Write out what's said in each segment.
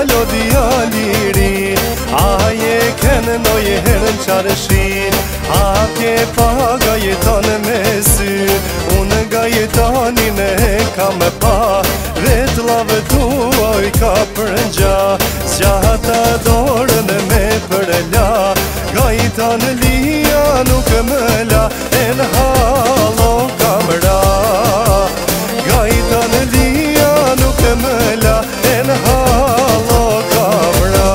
djalo djali aje kënë noje herën qarëshin atje paga jeton me sy unë nga jetonin e kam pa vet lave tuaj ka përngja zgjata dorën me përla nga jeton lia nuk më la e në halo kamera nga jeton lia nuk më la e në halo kamera.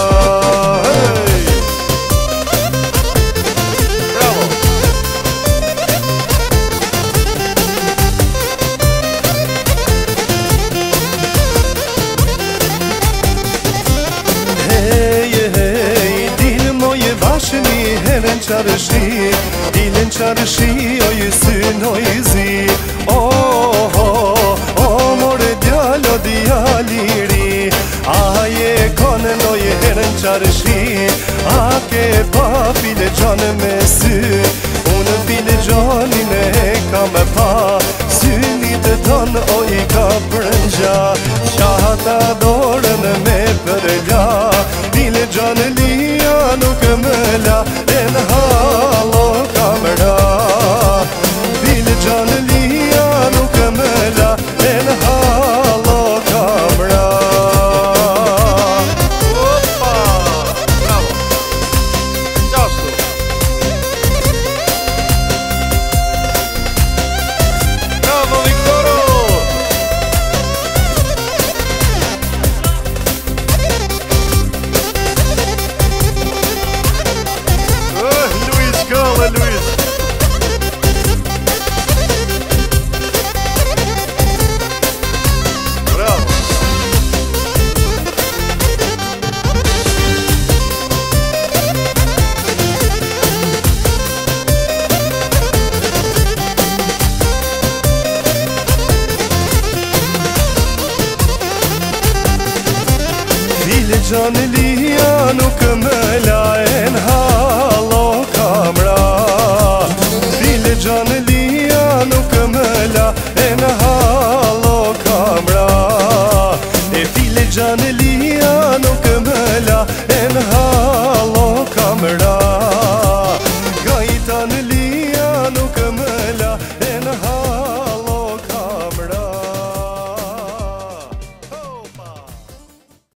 Herën qarëshi, dilën qarëshi, oj syn oj zi more djalo djaliri aje konë noj herën qarëshi a ke pa file gjanë me sy unë file gjanin e kam pa synit tonë oj ka përngja qata dorën me përla file gjanë lia nuk më la e në halo kamera file gjanë lia nuk më la e në halo kamera. Opa! Bravo! Giusto! Bravo Viktoro! Luis, cala Luis! Bravo! File gjanë lia nuk më la e në halo kamera file gjanë lia nuk më la e në halo kamera e file gjanë lia nuk më la e në halo kamera gajtan lia nuk